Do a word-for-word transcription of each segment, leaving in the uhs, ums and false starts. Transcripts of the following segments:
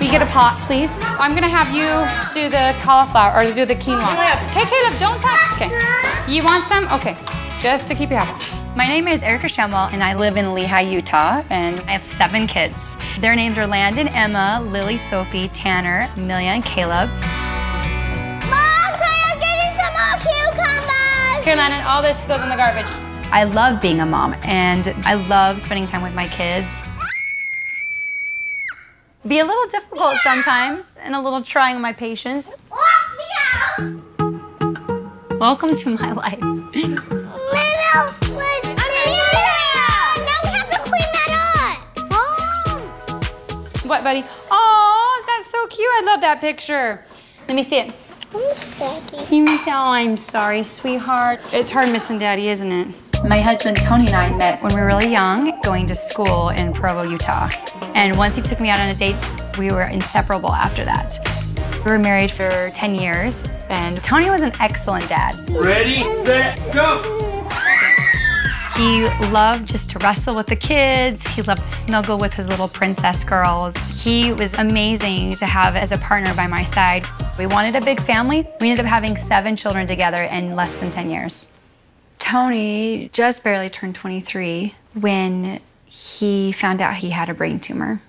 you get a pot, please? I'm gonna have you do the cauliflower, or do the quinoa. Okay, Caleb, don't touch. Okay. You want some? Okay, just to keep you happy. My name is Erica Shemwell, and I live in Lehi, Utah, and I have seven kids. Their names are Landon, Emma, Lily, Sophie, Tanner, Amelia, and Caleb. Mom, I'm getting some more cucumbers! Here, Landon, all this goes in the garbage. I love being a mom, and I love spending time with my kids. Be a little difficult sometimes, and a little trying on my patience. Welcome to my life. What, buddy? Oh, that's so cute. I love that picture. Let me see it. I miss Daddy. You miss Daddy? Oh, I'm sorry, sweetheart. It's hard missing Daddy, isn't it? My husband, Tony, and I met when we were really young, going to school in Provo, Utah. And once he took me out on a date, we were inseparable after that. We were married for ten years, and Tony was an excellent dad. Ready, set, go! He loved just to wrestle with the kids. He loved to snuggle with his little princess girls. He was amazing to have as a partner by my side. We wanted a big family. We ended up having seven children together in less than ten years. Tony just barely turned twenty-three when he found out he had a brain tumor.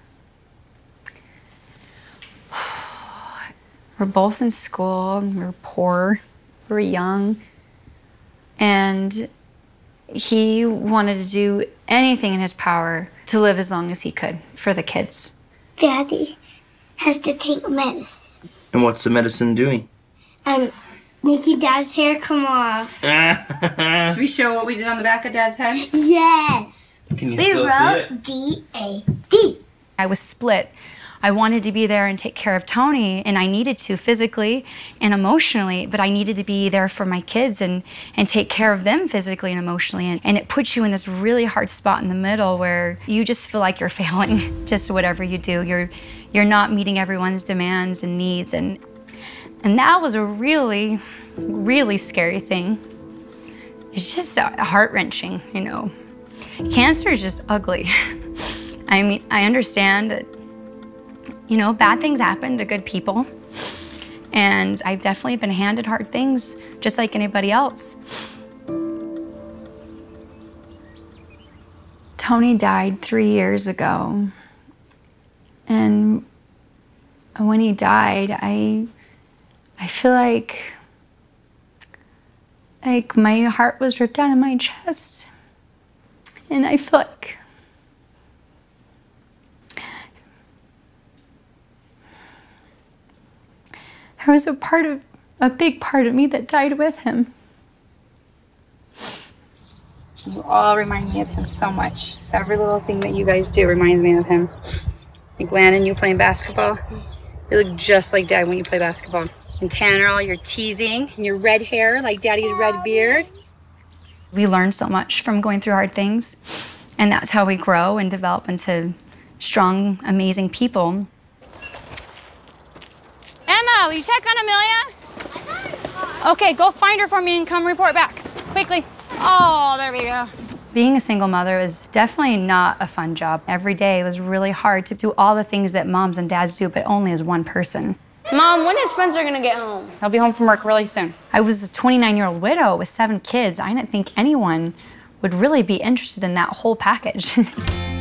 We're both in school, we're poor, we're young, and he wanted to do anything in his power to live as long as he could for the kids. Daddy has to take medicine. And what's the medicine doing? Um, making Dad's hair come off. Should we show what we did on the back of Dad's head? Yes. Can you we still see it? wrote D A D. I was split. I wanted to be there and take care of Tony, and I needed to physically and emotionally, but I needed to be there for my kids and, and take care of them physically and emotionally. And, and it puts you in this really hard spot in the middle where you just feel like you're failing, just whatever you do. You're, you're not meeting everyone's demands and needs. And, and that was a really, really scary thing. It's just heart-wrenching, you know. Cancer is just ugly. I mean, I understand that, you know, bad things happen to good people. And I've definitely been handed hard things, just like anybody else. Tony died three years ago. And when he died, I, I feel like, like my heart was ripped out of my chest. And I feel like there was a part of, a big part of me that died with him. You all remind me of him so much. Every little thing that you guys do reminds me of him. Like Landon, you playing basketball, you look just like Dad when you play basketball. And Tanner, all your teasing and your red hair, like Daddy's red beard. We learn so much from going through hard things, and that's how we grow and develop into strong, amazing people. Emma, will you check on Amelia? Okay, go find her for me and come report back, quickly. Oh, there we go. Being a single mother was definitely not a fun job. Every day was really hard to do all the things that moms and dads do, but only as one person. Mom, when is Spencer gonna get home? He'll be home from work really soon. I was a twenty-nine-year-old widow with seven kids. I didn't think anyone would really be interested in that whole package. Hey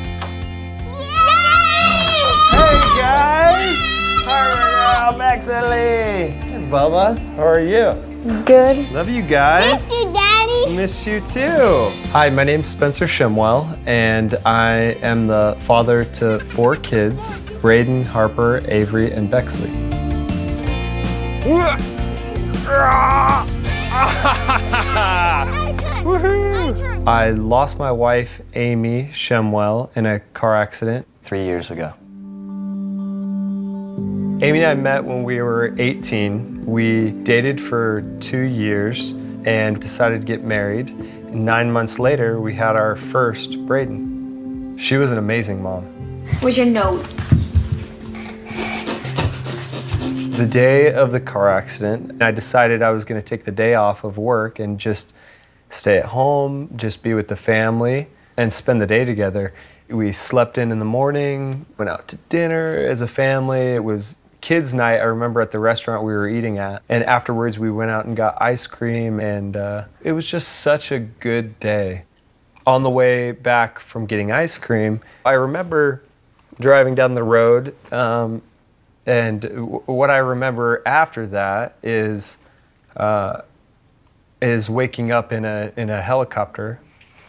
guys! Hi, Max and Lee. Hey, Bubba. How are you? Good. Love you guys. Miss you, Daddy. Miss you too. Hi, my name's Spencer Shemwell, and I am the father to four kids, Braden, Harper, Avery, and Bexley. I lost my wife, Amy Shemwell, in a car accident three years ago. Amy and I met when we were eighteen. We dated for two years and decided to get married. Nine months later, we had our first, Braden. She was an amazing mom. Where's your nose? The day of the car accident, I decided I was going to take the day off of work and just stay at home, just be with the family, and spend the day together. We slept in in the morning, went out to dinner as a family. It was kids' night, I remember, at the restaurant we were eating at. And afterwards we went out and got ice cream, and uh, it was just such a good day. On the way back from getting ice cream, I remember driving down the road, um, and w what I remember after that is uh, is waking up in a in a helicopter.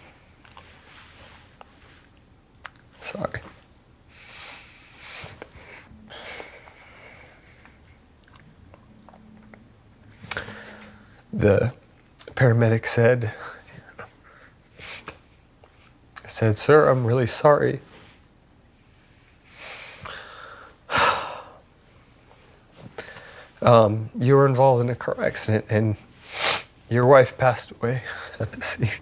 Sorry. The paramedic said, said, "Sir, I'm really sorry. Um, you were involved in a car accident and your wife passed away at the scene."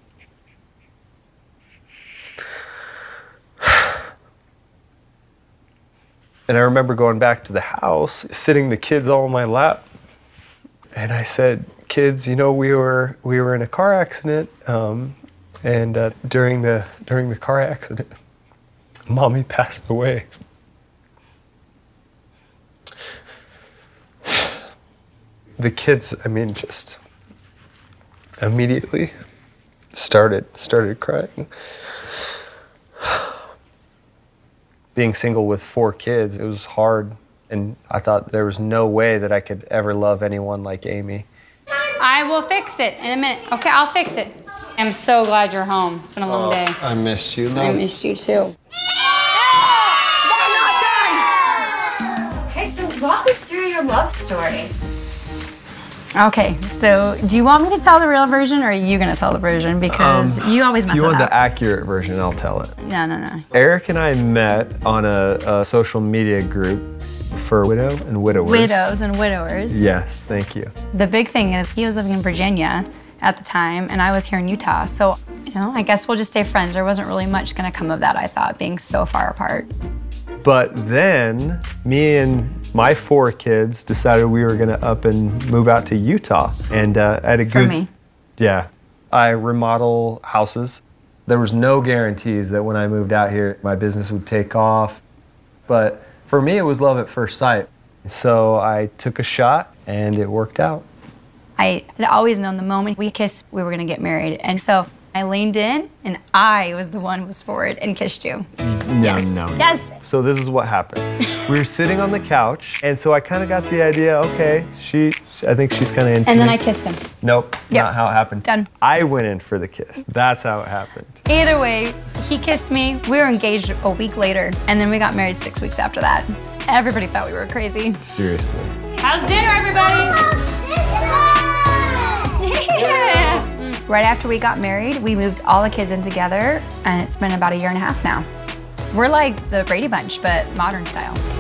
And I remember going back to the house, sitting the kids all in my lap, and I said, "Kids, you know, we were we were in a car accident, um, and uh, during the during the car accident, Mommy passed away." The kids, I mean, just immediately started started crying. Being single with four kids, it was hard, and I thought there was no way that I could ever love anyone like Amy. I will fix it in a minute. Okay, I'll fix it. I'm so glad you're home. It's been a long Oh, day. I missed you. I missed you too. Okay, so walk us through your love story. Okay, so do you want me to tell the real version, or are you gonna tell the version? Because Um, you always mess If you it want up. the accurate version, I'll tell it. No, no, no. Eric and I met on a, a social media group for widow and widowers. Widows and widowers. Yes, thank you. The big thing is he was living in Virginia at the time, and I was here in Utah. So, you know, I guess we'll just stay friends. There wasn't really much gonna come of that, I thought, being so far apart. But then me and my four kids decided we were gonna up and move out to Utah. And uh, I had a good, For me. Yeah. I remodel houses. There was no guarantees that when I moved out here, my business would take off. But for me, it was love at first sight. So I took a shot and it worked out. I had always known the moment we kissed, we were gonna get married. And so I leaned in, and I was the one who was forward and kissed you. No, Yes. no, no. Yes. So this is what happened. We were sitting on the couch, and so I kind of got the idea, okay, she, I think she's kind of into And then me. I kissed him. Nope, Yep. not how it happened. Done. I went in for the kiss. That's how it happened. Either way, he kissed me. We were engaged a week later, and then we got married six weeks after that. Everybody thought we were crazy. Seriously. How's dinner, everybody? Yeah. Right after we got married, we moved all the kids in together, and it's been about a year and a half now. We're like the Brady Bunch, but modern style.